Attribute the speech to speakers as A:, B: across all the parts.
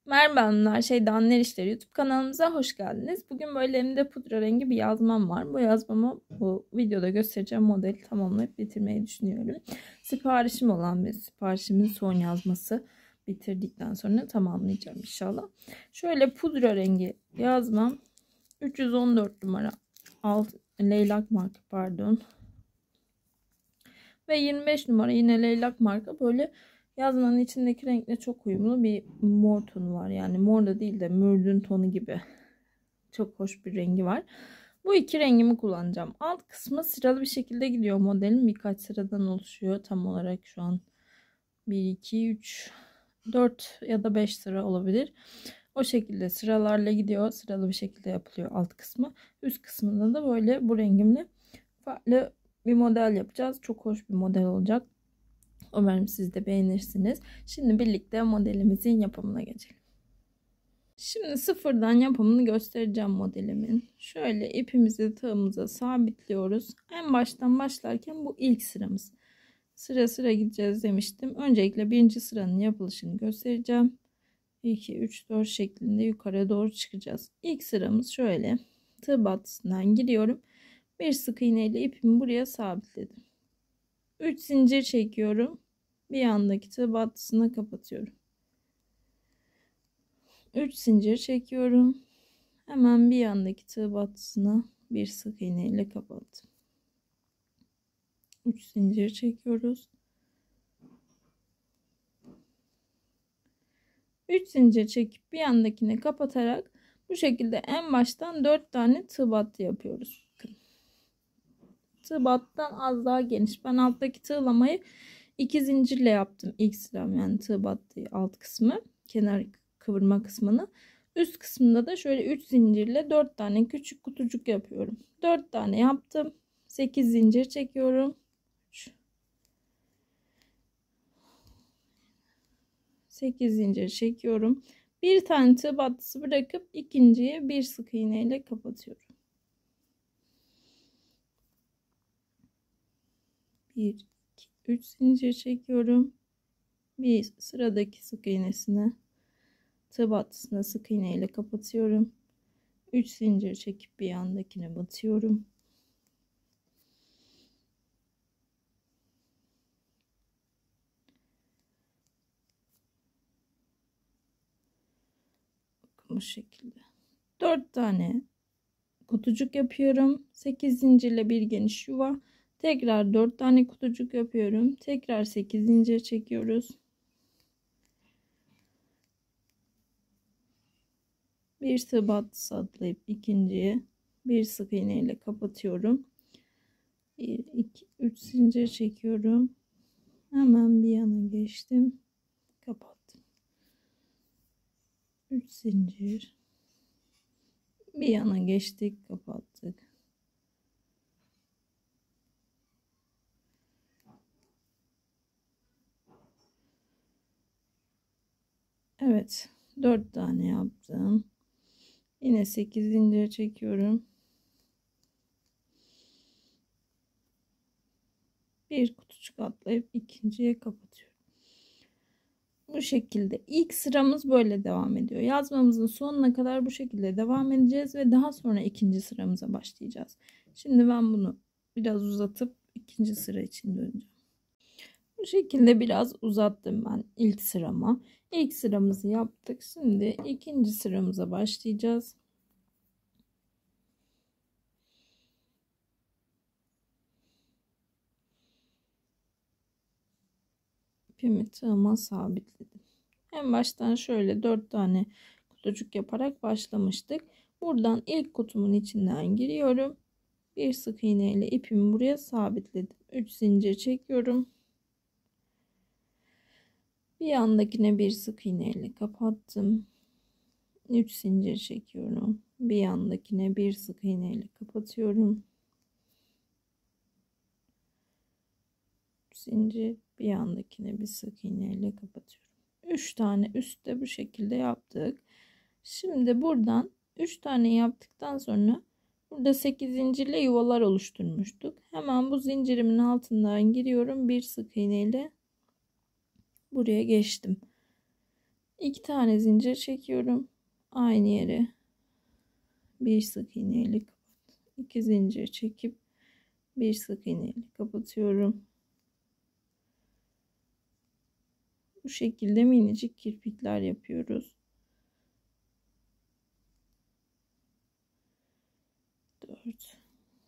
A: Merhaba hanımlar, Şeyda'nın İşleri YouTube kanalımıza hoş geldiniz. Bugün böyle elimde pudra rengi bir yazmam var. Bu yazmamı bu videoda göstereceğim modeli tamamlayıp bitirmeyi düşünüyorum. Siparişim olan bir siparişimin son yazması, bitirdikten sonra tamamlayacağım inşallah. Şöyle pudra rengi yazmam 314 numara leylak marka pardon. Ve 25 numara yine leylak marka, böyle yazmanın içindeki renkle çok uyumlu bir mor tonu var. Yani mor da değil de mürdün tonu gibi. Çok hoş bir rengi var. Bu iki rengimi kullanacağım. Alt kısmı sıralı bir şekilde gidiyor modelin. Birkaç sıradan oluşuyor. Tam olarak şu an 1, 2, 3, 4 ya da 5 sıra olabilir. O şekilde sıralarla gidiyor. Sıralı bir şekilde yapılıyor alt kısmı. Üst kısmında da böyle bu rengimle farklı bir model yapacağız. Çok hoş bir model olacak. Umarım siz de beğenirsiniz. Şimdi birlikte modelimizin yapımına geçelim. Şimdi sıfırdan yapımını göstereceğim modelimin. Şöyle ipimizi tığımıza sabitliyoruz. En baştan başlarken bu ilk sıramız. Sıra sıra gideceğiz demiştim. Öncelikle birinci sıranın yapılışını göstereceğim. 2, 3, 4 şeklinde yukarı doğru çıkacağız. İlk sıramız şöyle. Tığ battısından giriyorum. Bir sık iğne ile ipimi buraya sabitledim. 3 zincir çekiyorum. Bir yandaki tığ battısına kapatıyorum. 3 zincir çekiyorum. Hemen bir yandaki tığ battısına bir sık iğne ile kapattım. 3 zincir çekiyoruz. 3 zincir çekip bir yandakine kapatarak bu şekilde en baştan 4 tane tığ battı yapıyoruz. Tığ battıdan az daha geniş. Ben alttaki tığlamayı 2 zincirle yaptım ilk sıram, yani tığ battı alt kısmı, kenar kıvırma kısmını. Üst kısmında da şöyle 3 zincirle 4 tane küçük kutucuk yapıyorum. 4 tane yaptım. 8 zincir çekiyorum. 8 zincir çekiyorum. Bir tane tığ battısı bırakıp ikinciye bir sık iğne ile kapatıyorum. 1, 2, 3 zincir çekiyorum. Bir sıradaki sık iğnesine, tığ battısına sık iğne ile kapatıyorum. 3 zincir çekip bir yandakine batıyorum. Bakın bu şekilde. 4 tane kutucuk yapıyorum. 8 zincirle bir geniş yuva. Tekrar 4 tane kutucuk yapıyorum. Tekrar 8 zincir çekiyoruz. Bir tığ battısı atlayıp ikinciye bir sık iğne ile kapatıyorum. 1, 2, 3 zincir çekiyorum. Hemen bir yana geçtim. Kapattım. 3 zincir. Bir yana geçtik, kapattık. Evet, 4 tane yaptım. Yine 8 zincir çekiyorum. Bir kutucuk atlayıp ikinciye kapatıyorum. Bu şekilde ilk sıramız böyle devam ediyor. Yazmamızın sonuna kadar bu şekilde devam edeceğiz ve daha sonra ikinci sıramıza başlayacağız. Şimdi ben bunu biraz uzatıp ikinci sıra için döneceğim. Bu şekilde biraz uzattım ben ilk sırama. İlk sıramızı yaptık. Şimdi ikinci sıramıza başlayacağız. İpimi tığıma sabitledim. En baştan şöyle 4 tane kutucuk yaparak başlamıştık. Buradan ilk kutumun içinden giriyorum. Bir sık iğne ile ipimi buraya sabitledim. 3 zincir çekiyorum. Bir yandakine bir sık iğne ile kapattım. 3 zincir çekiyorum. Bir yandakine bir sık iğne ile kapatıyorum. 3 zincir, bir yandakine bir sık iğne ile kapatıyorum. 3 tane üstte bu şekilde yaptık. Şimdi buradan 3 tane yaptıktan sonra burada 8 zincirle yuvalar oluşturmuştuk. Hemen bu zincirimin altından giriyorum. Bir sık iğne ile buraya geçtim. 2 tane zincir çekiyorum. Aynı yere bir sık iğne ile 2 zincir çekip bir sık iğne ile kapatıyorum. Bu şekilde minicik kirpikler yapıyoruz. 4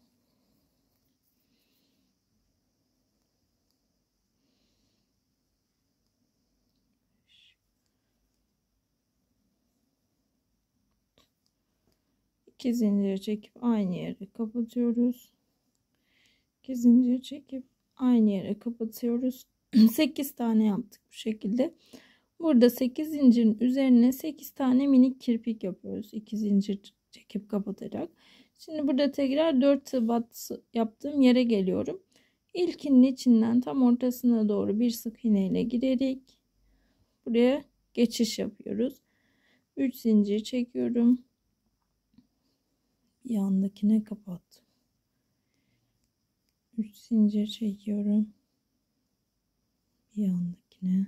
A: 2 zincir çekip aynı yere kapatıyoruz. 2 zincir çekip aynı yere kapatıyoruz. 8 tane yaptık bu şekilde. Burada 8 zincirin üzerine 8 tane minik kirpik yapıyoruz. 2 zincir çekip kapatarak. Şimdi burada tekrar 4 tığ battı yaptığım yere geliyorum. İlkinin içinden tam ortasına doğru bir sık iğne ile girerek buraya geçiş yapıyoruz. 3 zincir çekiyorum. Bir yandakine kapattım. 3 zincir çekiyorum. Bir yandakine.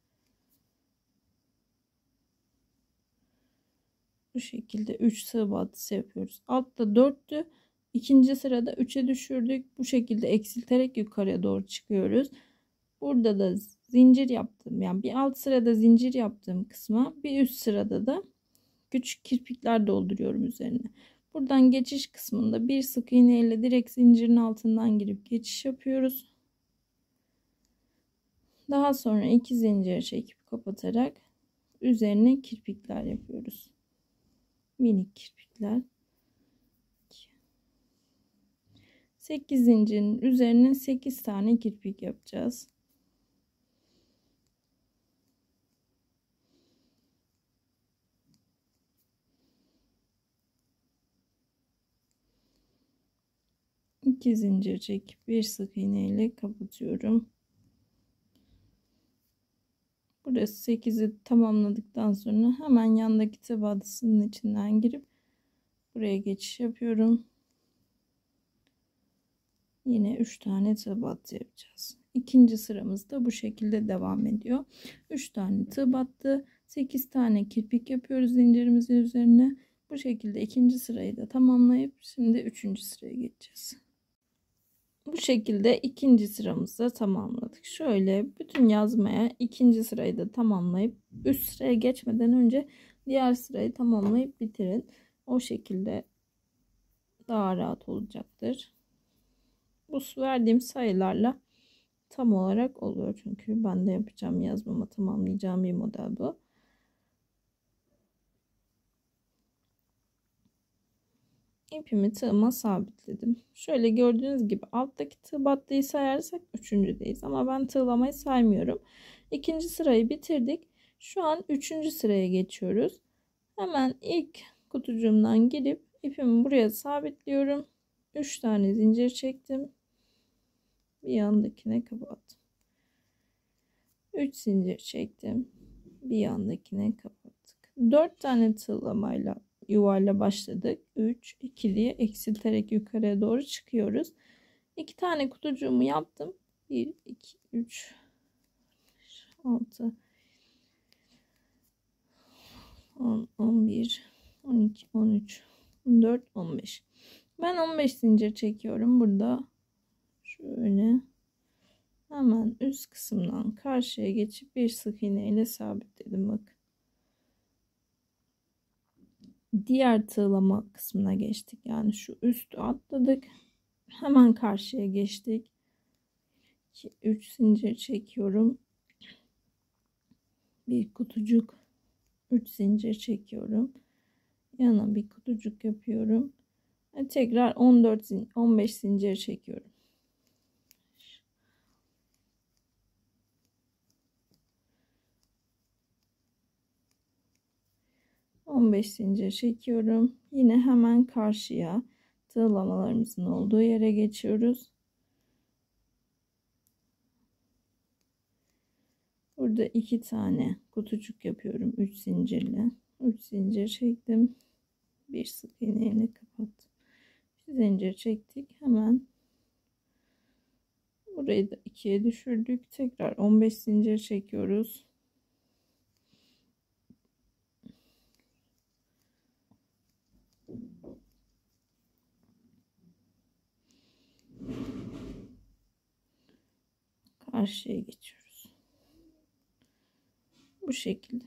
A: Bu şekilde 3 tığ battısı yapıyoruz. Altta 4'tü. İkinci sırada 3'e düşürdük. Bu şekilde eksilterek yukarıya doğru çıkıyoruz. Burada da zincir yaptım. Yani bir alt sırada zincir yaptığım kısma bir üst sırada da küçük kirpikler dolduruyorum üzerine. Buradan geçiş kısmında bir sık iğne ile direkt zincirin altından girip geçiş yapıyoruz. Daha sonra 2 zincir çekip kapatarak üzerine kirpikler yapıyoruz. Minik kirpikler. 8 zincirin üzerine 8 tane kirpik yapacağız. İki zincir çekip bir sık iğne ile kapatıyorum. Burası 8'i tamamladıktan sonra hemen yandaki tığ battısının içinden girip buraya geçiş yapıyorum. Yine 3 tane tığ battı yapacağız. İkinci sıramız da bu şekilde devam ediyor. 3 tane tığ battı, 8 tane kirpik yapıyoruz zincirimizin üzerine. Bu şekilde ikinci sırayı da tamamlayıp şimdi üçüncü sıraya geçeceğiz. Bu şekilde ikinci sıramızı da tamamladık. Şöyle bütün yazmaya ikinci sırayı da tamamlayıp üst sıraya geçmeden önce diğer sırayı tamamlayıp bitirin. O şekilde daha rahat olacaktır. Bu verdiğim sayılarla tam olarak oluyor. Çünkü ben de yapacağım, yazmama tamamlayacağım bir model bu. İpimi tığıma sabitledim. Şöyle gördüğünüz gibi alttaki tığ battıyı sayarsak üçüncüdeyiz. Ama ben tığlamayı saymıyorum. İkinci sırayı bitirdik. Şu an üçüncü sıraya geçiyoruz. Hemen ilk kutucuğumdan girip ipimi buraya sabitliyorum. 3 tane zincir çektim. Bir yandakine kapattım. 3 zincir çektim. Bir yandakine kapattık. 4 tane tığlamayla yuvarla başladık. 3 2 diye eksilterek yukarıya doğru çıkıyoruz. 2 tane kutucuğumu yaptım. 1 2 3 6 10 11 12 13 14 15. Ben 15 zincir çekiyorum burada. Şöyle hemen üst kısımdan karşıya geçip bir sık iğne ile sabitledim. Bakın. Diğer tığlama kısmına geçtik. Yani şu üstü atladık. Hemen karşıya geçtik. 3 zincir çekiyorum. Bir kutucuk. 3 zincir çekiyorum. Yana bir kutucuk yapıyorum. Tekrar 15 zincir çekiyorum. 15 zincir çekiyorum. Yine hemen karşıya tığlamalarımızın olduğu yere geçiyoruz. Burada 2 tane kutucuk yapıyorum 3 zincirle. 3 zincir çektim. Bir sık iğne ile kapattım. 2 zincir çektik. Hemen burayı da 2'ye düşürdük. Tekrar 15 zincir çekiyoruz. 15 zincir çekiyorum. Yine hemen karşıya geçtik. 3 zincir çektim. Bir sık iğne ile kapattım. 2 zincir çektik. Hemen burayı da 2'ye düşürdük. Tekrar 15 zincir çekiyoruz. 15 zincir çekiyorum. Yine hemen karşıya geçtik. 3 zincir çektim. Bir sık iğne ile kapattım. karşıya geçiyoruz. Bu şekilde.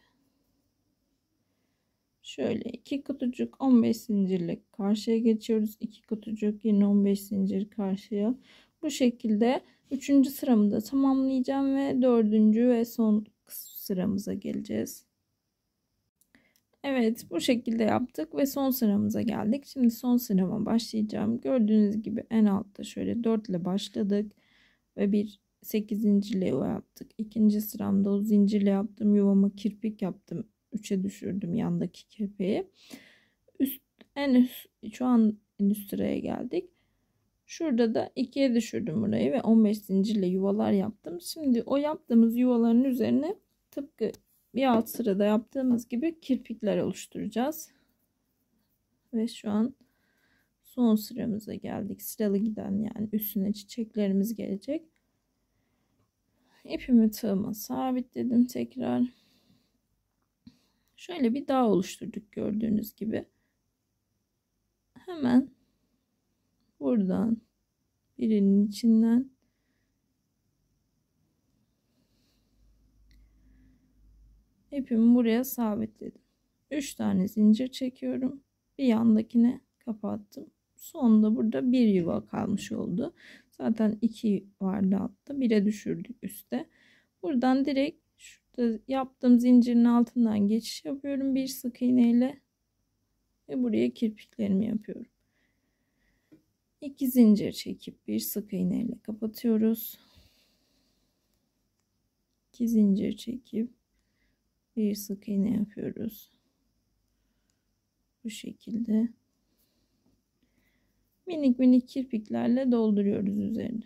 A: Şöyle 2 kutucuk 15 zincirle karşıya geçiyoruz. 2 kutucuk yine 15 zincir karşıya. Bu şekilde 3. sıramı da tamamlayacağım ve 4. ve son sıramıza geleceğiz. Evet, bu şekilde yaptık ve son sıramıza geldik. Şimdi son sırama başlayacağım. Gördüğünüz gibi en altta şöyle 4 ile başladık ve bir 8 zincirle yuva yaptık. İkinci sıramda o zincirle yaptığım yuvama kirpik yaptım. 3'e düşürdüm yandaki kirpiği. Şu an en üst sıraya geldik. Şurada da 2'ye düşürdüm burayı ve 15 zincirle yuvalar yaptım. Şimdi o yaptığımız yuvaların üzerine tıpkı bir alt sırada yaptığımız gibi kirpikler oluşturacağız. Ve şu an son sıramıza geldik. Sıralı giden, yani üstüne çiçeklerimiz gelecek. İpimi tığıma sabitledim tekrar. Şöyle bir dağ oluşturduk gördüğünüz gibi. Hemen buradan birinin içinden ipimi buraya sabitledim. 3 tane zincir çekiyorum. Bir yandakine kapattım. Sonunda burada bir yuva kalmış oldu. Zaten 2 vardı altta. 1'e düşürdük üstte. Buradan direkt şurada yaptığım zincirin altından geçiş yapıyorum. Bir sık iğneyle ve buraya kirpiklerimi yapıyorum. 2 zincir çekip bir sık iğneyle kapatıyoruz. 2 zincir çekip bir sık iğne yapıyoruz. Bu şekilde minik minik kirpiklerle dolduruyoruz üzerine.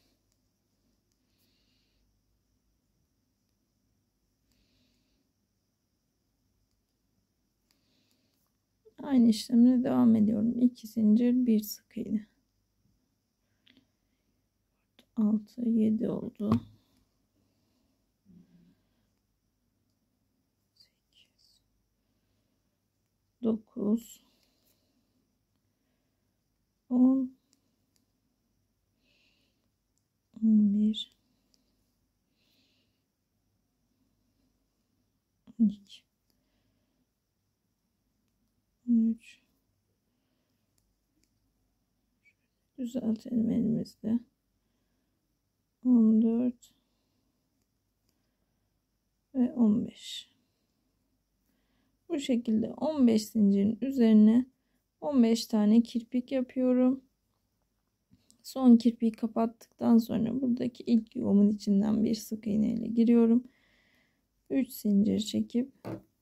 A: Aynı işlemle devam ediyorum. 2 zincir bir sık iğne. 6 7 oldu. 8 9 10 11 12 13 düzeltelim elimizde. 14 ve 15. Bu şekilde 15 zincirin üzerine 15 tane kirpik yapıyorum. Son kirpiği kapattıktan sonra buradaki ilk yuvamın içinden bir sık iğne ile giriyorum. 3 zincir çekip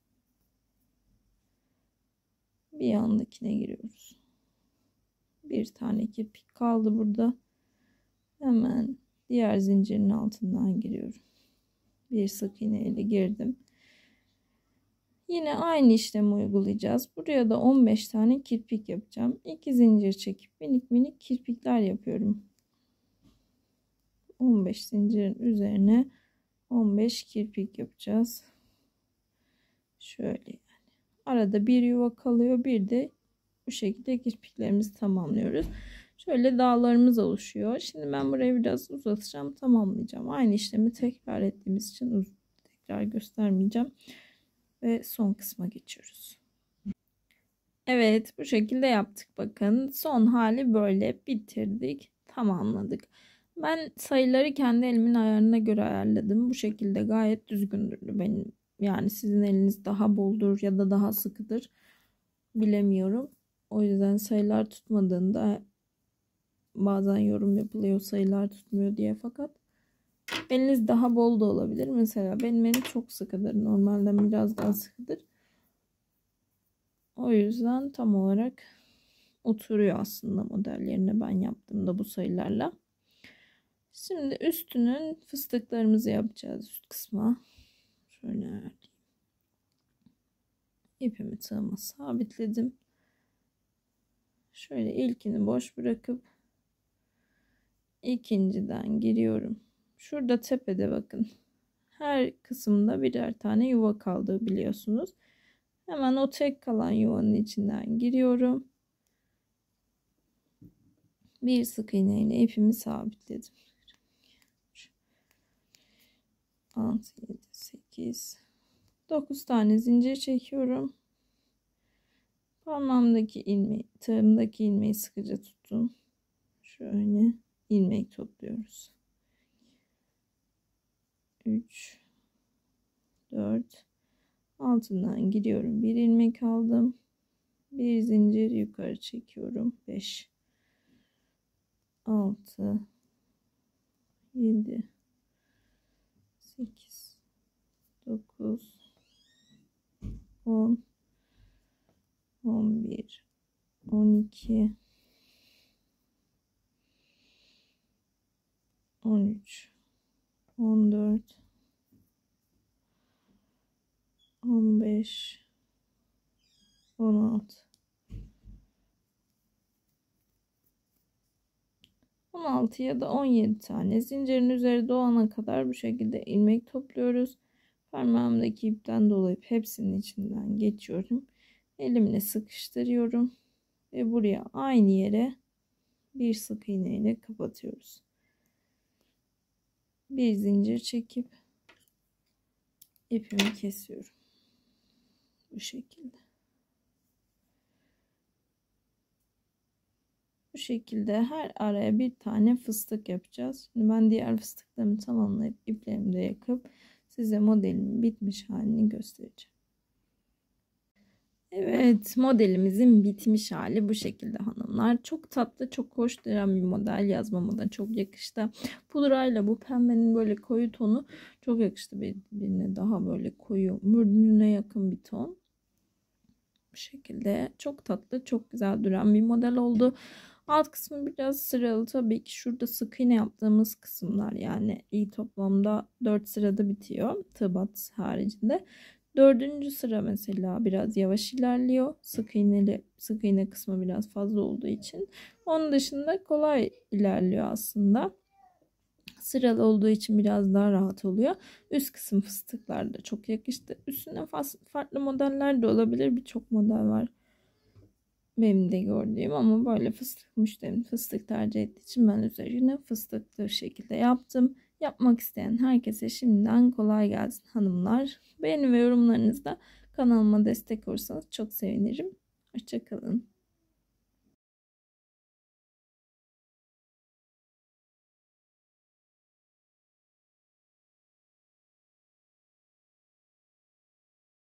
A: bir yandakine giriyoruz. Bir tane kirpik kaldı burada. Hemen diğer zincirin altından giriyorum. Bir sık iğne ile girdim. Yine aynı işlemi uygulayacağız. Buraya da 15 tane kirpik yapacağım. 2 zincir çekip minik minik kirpikler yapıyorum. 15 zincirin üzerine 15 kirpik yapacağız. Şöyle yani. Arada bir yuva kalıyor. Bir de bu şekilde kirpiklerimizi tamamlıyoruz. Şöyle dağlarımız oluşuyor. Şimdi ben burayı biraz uzatacağım. Tamamlayacağım. Aynı işlemi tekrar ettiğimiz için tekrar göstermeyeceğim. Ve son kısma geçiyoruz. Evet, bu şekilde yaptık. Bakın son hali böyle, bitirdik, tamamladık. Ben sayıları kendi elimin ayarına göre ayarladım. Bu şekilde gayet düzgün durdu benim. Yani sizin eliniz daha boldur ya da daha sıkıdır, bilemiyorum. O yüzden sayılar tutmadığında bazen yorum yapılıyor sayılar tutmuyor diye, fakat eliniz daha bol da olabilir. Mesela benim elim çok sıkıdır. Normalden biraz daha sıkıdır. O yüzden tam olarak oturuyor aslında model yerine ben yaptığımda bu sayılarla. Şimdi üstünün fıstıklarımızı yapacağız üst kısma. Şöyle ipimi tığıma sabitledim. Şöyle ilkini boş bırakıp ikinciden giriyorum. Şurada tepede bakın. Her kısımda birer tane yuva kaldı biliyorsunuz. Hemen o tek kalan yuvanın içinden giriyorum. Bir sık iğne ile ipimi sabitledim. 6, 7, 8, 9 tane zincir çekiyorum. Parmağımdaki ilmeği, tığımdaki ilmeği sıkıca tuttum. Şöyle ilmek topluyoruz. 3, 4, altından giriyorum. Bir ilmek aldım. Bir zincir yukarı çekiyorum. 5, 6, 7, 8, 9, 10, 11, 12, 13, 14, 15, 16, 16 ya da 17 tane zincirin üzeri doğana kadar bu şekilde ilmek topluyoruz. Parmağımdaki ipten dolayıp hepsinin içinden geçiyorum. Elimle sıkıştırıyorum ve buraya aynı yere bir sık iğne ile kapatıyoruz. Bir zincir çekip ipimi kesiyorum. Bu şekilde. Bu şekilde her araya bir tane fıstık yapacağız. Şimdi ben diğer fıstıklarımı tamamlayıp iplerimi de yakıp size modelimin bitmiş halini göstereceğim. Evet, modelimizin bitmiş hali bu şekilde hanımlar. Çok tatlı, çok hoş duran bir model, yazmama da çok yakıştı. Pudrayla bu pembenin böyle koyu tonu çok yakıştı birbirine, daha böyle koyu, mürdününe yakın bir ton. Bu şekilde çok tatlı, çok güzel duran bir model oldu. Alt kısmı biraz sıralı, tabii ki şurada sık iğne yaptığımız kısımlar, yani iyi toplamda 4 sırada bitiyor tığ battı haricinde. 4. sıra mesela biraz yavaş ilerliyor. Sık iğne kısmı biraz fazla olduğu için. Onun dışında kolay ilerliyor aslında. Sıralı olduğu için biraz daha rahat oluyor. Üst kısım fıstıklar da çok yakıştı. Üstüne farklı modeller de olabilir. Birçok model var benim de gördüğüm, ama böyle müşterim fıstık tercih ettiği için ben üzerine fıstıklı şekilde yaptım. Yapmak isteyen herkese şimdiden kolay gelsin hanımlar. Beğeni ve yorumlarınızda kanalıma destek olursanız çok sevinirim. Hoşça kalın.